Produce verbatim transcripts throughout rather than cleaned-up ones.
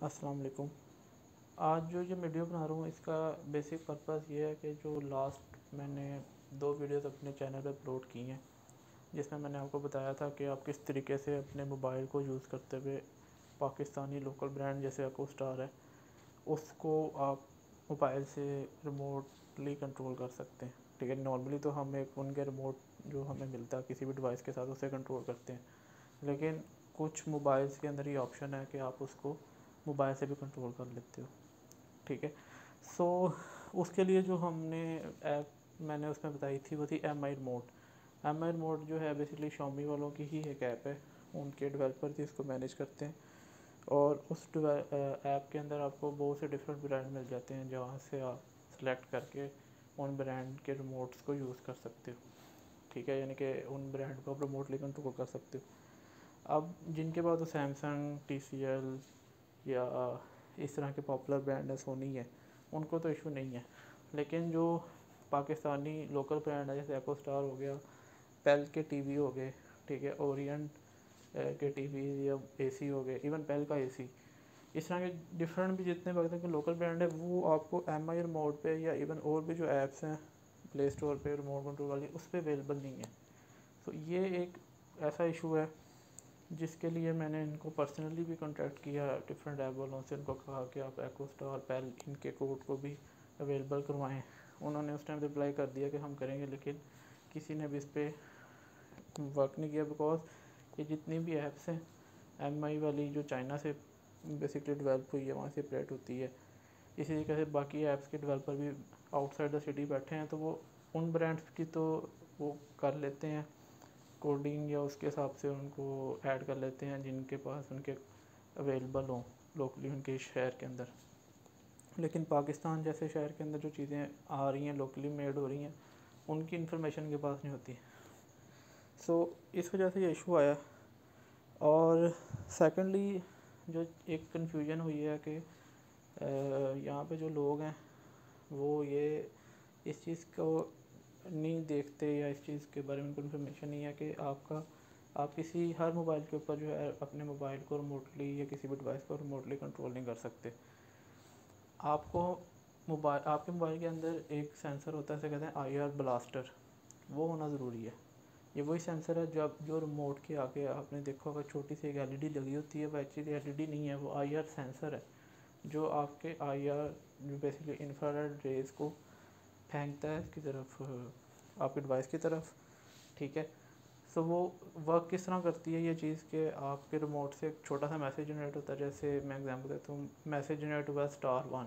अस्सलाम वालेकुम। आज जो ये वीडियो बना रहा हूँ इसका बेसिक पर्पस ये है कि जो लास्ट मैंने दो वीडियोस अपने चैनल पे अपलोड की हैं, जिसमें मैंने आपको बताया था कि आप किस तरीके से अपने मोबाइल को यूज़ करते हुए पाकिस्तानी लोकल ब्रांड जैसे एको स्टार है उसको आप मोबाइल से रिमोटली कंट्रोल कर सकते हैं। ठीक है, नॉर्मली तो हम एक उनके रिमोट जो हमें मिलता है किसी भी डिवाइस के साथ उसे कंट्रोल करते हैं, लेकिन कुछ मोबाइल्स के अंदर ये ऑप्शन है कि आप उसको मोबाइल से भी कंट्रोल कर लेते हो। ठीक है, सो उसके लिए जो हमने ऐप मैंने उसमें बताई थी वो थी M I remote. M I remote जो है बेसिकली शॉमी वालों की ही एक ऐप है, उनके डेवलपर थी इसको मैनेज करते हैं। और उस ऐप के अंदर आपको बहुत से डिफरेंट ब्रांड मिल जाते हैं जहाँ से आप सेलेक्ट करके उन ब्रांड के रिमोट्स को यूज़ कर सकते हो। ठीक है, यानी कि उन ब्रांड को आप रिमोटली कंट्रोल कर सकते हो। अब जिनके पास तो सैमसंग, टी सी एल या इस तरह के पॉपुलर ब्रांड है, सोनी है, उनको तो इशू नहीं है। लेकिन जो पाकिस्तानी लोकल ब्रांड है जैसे एको स्टार हो गया, पेल के टीवी हो गए, ठीक है, ओरियंट के टीवी या एसी हो गए, इवन पेल का एसी, इस तरह के डिफरेंट भी जितने वक्त के लोकल ब्रांड है वो आपको एम आई रिमोट पे या इवन और भी जो ऐप्स हैं प्ले स्टोर पे रिमोट कंट्रोल वाली उस पर अवेलेबल नहीं है। तो ये एक ऐसा इशू है जिसके लिए मैंने इनको पर्सनली भी कॉन्टैक्ट किया, डिफरेंट ऐप वालों से उनको कहा कि आप एको स्टार, पेल, इनके कोड को भी अवेलेबल करवाएं। उन्होंने उस टाइम रिप्लाई कर दिया कि हम करेंगे, लेकिन किसी ने भी इस पर वर्क नहीं किया, बिकॉज ये जितनी भी ऐप्स हैं एम आई वाली जो चाइना से बेसिकली डेवलप हुई है वहाँ से ऑपरेट होती है, इसी तरीके से बाकी ऐप्स के डेवलपर भी आउटसाइड द सिटी बैठे हैं, तो वो उन ब्रांड्स की तो वो कर लेते हैं कोडिंग या उसके हिसाब से उनको ऐड कर लेते हैं जिनके पास उनके अवेलेबल हों लोकली उनके शहर के अंदर। लेकिन पाकिस्तान जैसे शहर के अंदर जो चीज़ें आ रही हैं लोकली मेड हो रही हैं उनकी इन्फॉर्मेशन के पास नहीं होती। सो so, इस वजह से ये इशू आया। और सेकेंडली जो एक कन्फ्यूजन हुई है कि यहाँ पे जो लोग हैं वो ये इस चीज़ को नहीं देखते या इस चीज़ के बारे में उनको इन्फॉर्मेशन नहीं है कि आपका आप किसी हर मोबाइल के ऊपर जो है अपने मोबाइल को रिमोटली या किसी भी डिवाइस को रिमोटली कंट्रोल नहीं कर सकते। आपको मोबाइल आपके मोबाइल के अंदर एक सेंसर होता है, इसे कहते हैं आई आर ब्लास्टर, वो होना ज़रूरी है। ये वही सेंसर है जो जो रिमोट के आगे आपने देखा होगा छोटी सी एक एल ई डी लगी होती है, वो एक्चुअली एल ई डी नहीं है, वो आई आर सेंसर है जो आपके आई आर जो बेसिकली इंफ्रारेड रेज को फेंकता है इसकी तरफ, आपके डिवाइस की तरफ। ठीक है, सो वो वर्क किस तरह करती है ये चीज़ कि आपके रिमोट से एक छोटा सा मैसेज जनरेट होता है, जैसे मैं एग्जांपल देता हूँ, मैसेज जनरेट हुआ स्टार वन,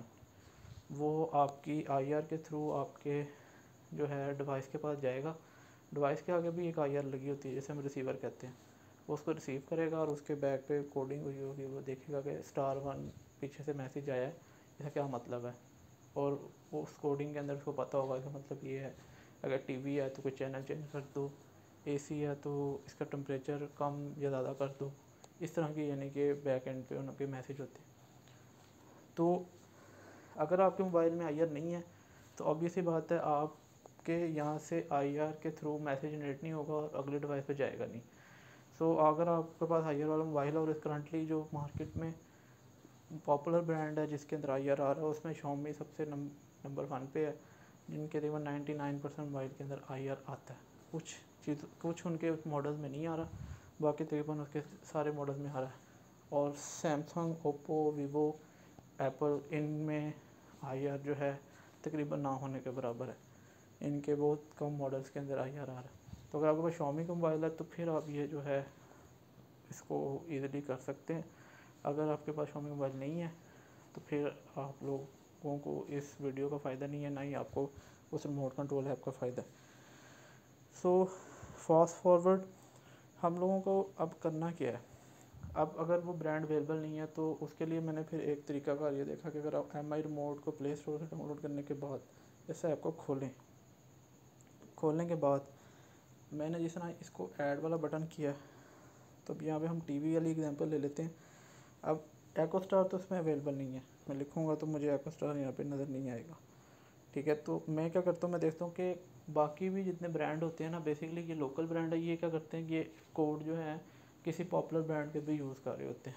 वो आपकी आई आर के थ्रू आपके जो है डिवाइस के पास जाएगा। डिवाइस के आगे भी एक आई आर लगी होती है जैसे हम रिसीवर कहते हैं, वो उसको रिसीव करेगा और उसके बैक पे कोडिंग हुई होगी, वो देखेगा कि स्टार वन पीछे से मैसेज आया है, इसका क्या मतलब है, और उस कोडिंग के अंदर उसको पता होगा कि मतलब ये है। अगर टीवी है तो कोई चैनल चेंज कर दो, एसी है तो इसका टेम्परेचर कम या ज़्यादा कर दो, इस तरह की यानी कि बैक एंड पे उनके मैसेज होते हैं। तो अगर आपके मोबाइल में आई आर नहीं है तो ऑब्वियस ही बात है आपके यहाँ से आई आर के थ्रू मैसेज जनरेट नहीं होगा और अगले डिवाइस पे जाएगा नहीं। सो so, अगर आपके पास आई आर वाला मोबाइल है और इस करंटली जो मार्केट में पॉपुलर ब्रांड है जिसके अंदर आई आर आ रहा है उसमें शॉमी सबसे नंबर वन पे है, जिनके तकरीबन नाइन्टी नाइन परसेंट मोबाइल के अंदर आई आर आता है। कुछ चीज़ कुछ उनके मॉडल्स में नहीं आ रहा, बाकी तकरीबन उसके सारे मॉडल में आ रहा है। और सैमसंग, ओप्पो, वीवो, एप्पल, इनमें आई आर जो है तकरीबन ना होने के बराबर है, इनके बहुत कम मॉडल्स के अंदर आई आर आ रहा है। तो अगर आपके पास शॉमी का मोबाइल है तो फिर आप ये जो है इसको ईज़िली कर सकते हैं। अगर आपके पास शॉमी मोबाइल नहीं है तो फिर आप लोगों को इस वीडियो का फ़ायदा नहीं है, ना ही आपको उस रिमोट कंट्रोल ऐप का फ़ायदा है। सो फास्ट फॉरवर्ड हम लोगों को अब करना क्या है। अब अगर वो ब्रांड अवेलेबल नहीं है तो उसके लिए मैंने फिर एक तरीका कार ये देखा कि अगर आप एम आई रिमोट को प्ले स्टोर से डाउनलोड करने के बाद इस ऐप को खोलें, खोलने के बाद मैंने जिस तरह इसको ऐड वाला बटन किया, तो अब यहाँ पे हम टीवी वाली एग्जांपल ले लेते हैं। अब एको स्टार तो इसमें अवेलेबल नहीं है, मैं लिखूँगा तो मुझे एको स्टार यहाँ पे नज़र नहीं आएगा। ठीक है, तो मैं क्या करता हूँ, मैं देखता हूँ कि बाकी भी जितने ब्रांड होते हैं ना, बेसिकली ये लोकल ब्रांड है, ये क्या करते हैं, ये कोड जो है किसी पॉपुलर ब्रांड के भी यूज़ कर रहे होते हैं।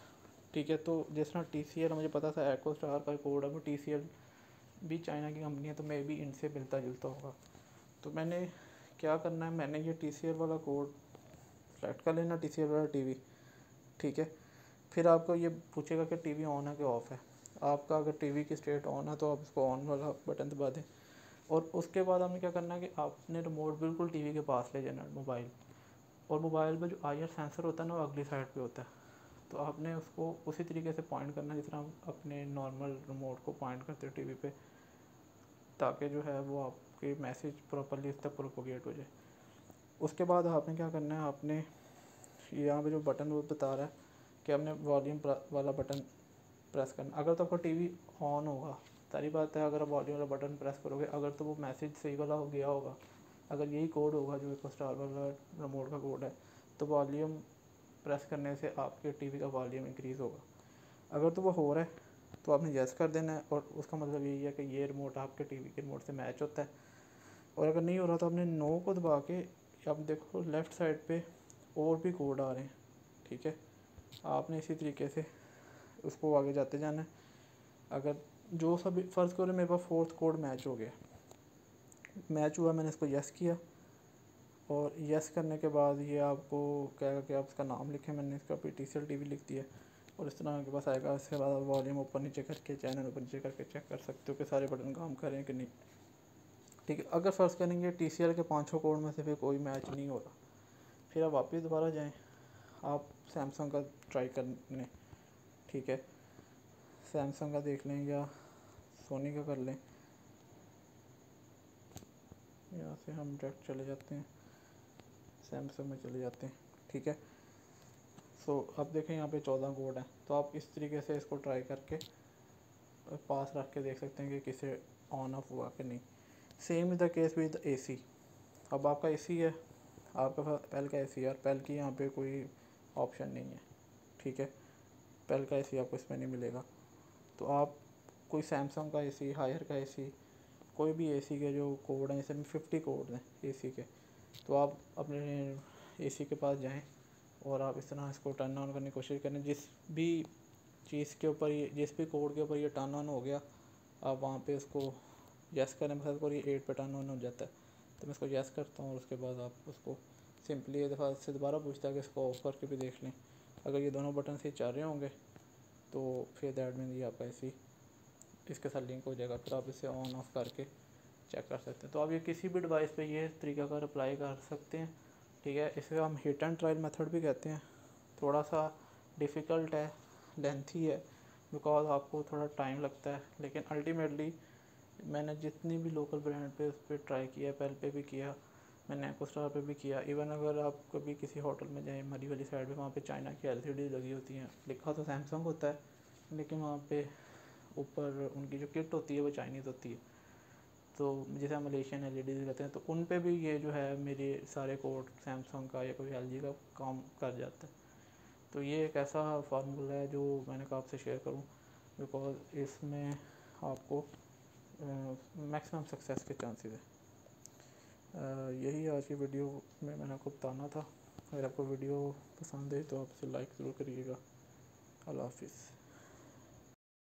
ठीक है। तो जिस तरह टी सी एल मुझे पता था एको स्टार का कोड है, वो टी सी एल भी चाइना की कंपनी है, तो मे भी इनसे मिलता जुलता होगा। तो मैंने क्या करना है, मैंने ये टी सी एल वाला कोड सेलेक्ट कर लेना, टी सी एल वाला टीवी, ठीक है। फिर आपको ये पूछेगा कि टीवी ऑन है कि ऑफ़ है। आपका अगर टीवी की स्टेट ऑन है तो आप इसको ऑन वाला बटन दबा दें, और उसके बाद आपने क्या करना है कि आपने रिमोट बिल्कुल टीवी के पास ले जाना है मोबाइल, और मोबाइल में जो आई आर सेंसर होता है ना वो अगली साइड पे होता है। तो आपने उसको उसी तरीके से पॉइंट करना जिस तरह हम अपने नॉर्मल रिमोट को पॉइंट करते हैं टीवी पे, ताकि जो है वो आपके मैसेज प्रॉपरली इस तक प्रोपोगेट हो जाए। उसके बाद आपने क्या करना है, आपने यहाँ पे जो बटन वो बता रहा है कि आपने वॉल्यूम वाला बटन प्रेस करना। अगर तो आपका टीवी ऑन होगा, सारी बात है, अगर आप वॉल्यूम वाला बटन प्रेस करोगे, अगर तो वो मैसेज सही वाला हो गया होगा, अगर यही कोड होगा जो एक स्टार वाला रिमोट का कोड है, तो वॉल्यूम प्रेस करने से आपके टीवी का वॉल्यूम इंक्रीज़ होगा। अगर तो वो हो रहा है तो आपने यस कर देना है, और उसका मतलब यही है कि ये रिमोट आपके टीवी के रिमोट से मैच होता है। और अगर नहीं हो रहा तो आपने नो को दबा के, आप देखो लेफ़्ट साइड पे और भी कोड आ रहे हैं, ठीक है। आपने इसी तरीके से उसको आगे जाते जाना है। अगर जो सभी फ़र्ज़ करो मेरे पास फोर्थ कोड मैच हो गया, मैच हुआ, मैंने इसको यस किया, और यस करने के बाद ये आपको कहेगा कि आप इसका नाम लिखें। मैंने इसका P T C L T V लिख दिया, और इस तरह आपके पास आएगा। इसके बाद आप वॉल्यूम ऊपर नीचे करके, चैनल ऊपर नीचे करके चेक कर सकते हो कि सारे बटन काम करें कि नहीं, ठीक है। अगर फ़र्ज़ करेंगे टी सी एल के पाँचों कोड में से फिर कोई मैच नहीं हो रहा, फिर आप वापस दोबारा जाएँ, आप सैमसंग का ट्राई करने, ठीक है। सैमसंग का देख लें या सोनी का कर लें। यहाँ से हम डायरेक्ट चले जाते हैं, सैमसंग में चले जाते हैं, ठीक है। सो अब देखें यहाँ पे चौदह कोड हैं, तो आप इस तरीके से इसको ट्राई करके पास रख के देख सकते हैं कि किसे ऑन ऑफ हुआ कि नहीं। Same is the case with A C. अब आपका ए सी है, आपका पहल का ए सी है, और पहल की यहाँ पे कोई ऑप्शन नहीं है, ठीक है। पहल का ए सी आपको इसमें नहीं मिलेगा। तो आप कोई सैमसंग का ए सी, हायर का ए सी, कोई भी ए सी के जो कोड हैं, जैसे में फिफ्टी कोड हैं ए सी के, तो आप अपने ए सी के पास जाएं और आप इस तरह इसको टर्न ऑन करने की कोशिश करें। जिस भी चीज़ के ऊपर ये, जिस भी कोड के ऊपर ये टर्न ऑन हो गया, आप वहाँ पे उसको यस करें। मतलब को ये एट पे टर्न ऑन हो जाता है, तो मैं इसको यस करता हूँ, और उसके बाद आप उसको सिंपली एक दफ़ा से दोबारा पूछता है कि इसको ऑफ करके भी देख लें। अगर ये दोनों बटन से चल रहे होंगे तो फिर दैट मीन ये आपका ऐसी इसके साथ लिंक हो जाएगा, फिर आप इसे ऑन ऑफ करके चेक कर सकते हैं। तो आप ये किसी भी डिवाइस पे ये तरीका का अप्लाई कर सकते हैं, ठीक है। इसे हम हिट एंड ट्रायल मेथड भी कहते हैं। थोड़ा सा डिफ़िकल्ट है, लेंथी है, बिकॉज आपको थोड़ा टाइम लगता है, लेकिन अल्टीमेटली मैंने जितनी भी लोकल ब्रांड पे उस पर ट्राई किया, पेल पे भी किया, मैंने एको स्टार पे भी किया। इवन अगर आप कभी किसी होटल में जाएँ मरी वाली साइड पे, वहाँ पे चाइना की एल सी डी लगी होती हैं, लिखा तो सैमसंग होता है, लेकिन वहाँ पे ऊपर उनकी जो किट होती है वो चाइनीज़ होती है। तो जैसे हम मलेशियन एल ई डी कहते हैं, तो उन पे भी ये जो है मेरे सारे कोड सैमसंग का या कोई एल जी का काम कर जाता है। तो ये एक ऐसा फार्मूला है जो मैंने कहा आपसे शेयर करूं, बिकॉज इसमें आपको मैक्सिमम सक्सेस के चांसेस है। यही आज की वीडियो में मैंने आपको बताना था। अगर आपको वीडियो पसंद है तो आप इसे लाइक ज़रूर करिएगा। अल्लाह हाफिज़।